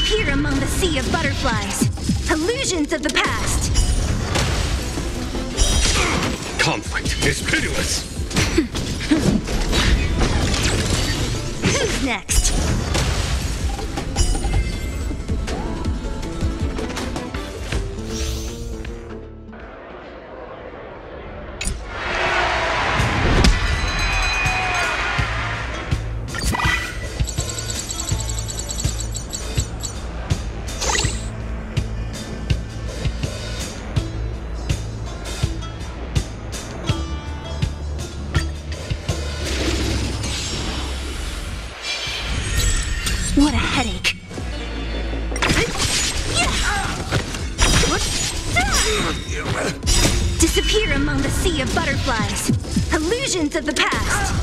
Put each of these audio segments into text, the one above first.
Disappear among the sea of butterflies. Illusions of the past. Conflict is pitiless. Who's next? What a headache. Disappear among the sea of butterflies. Illusions of the past.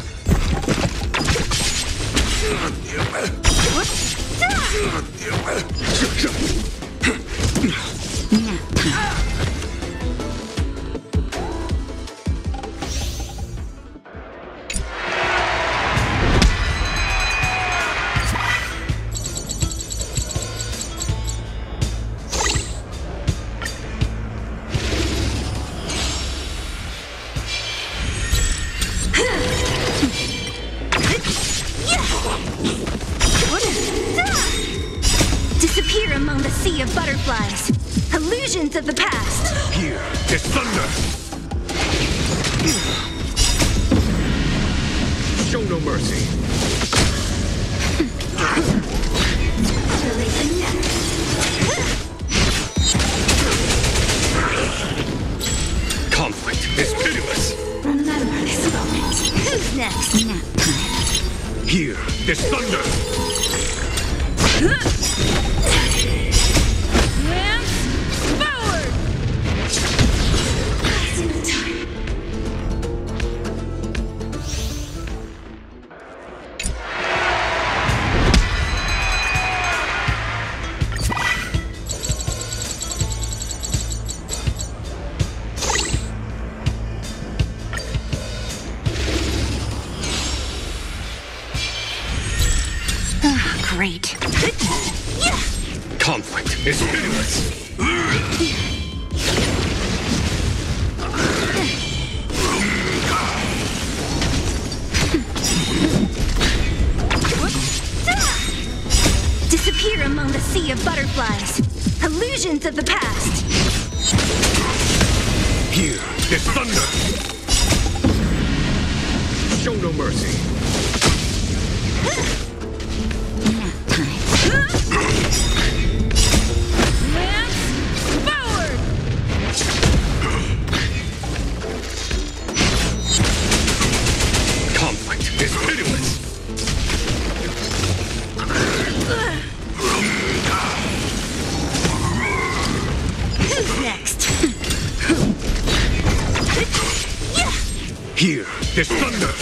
Disappear among the sea of butterflies. Illusions of the past. Here is thunder. Show no mercy. Conflict is pitiless. Remember this moment. Who's next? Nap time. Here is thunder. Great. Conflict is pitiless. Disappear among the sea of butterflies. Illusions of the past. Here is thunder. Show no mercy. Conflict is pitiless. Who's next? Here is thunder.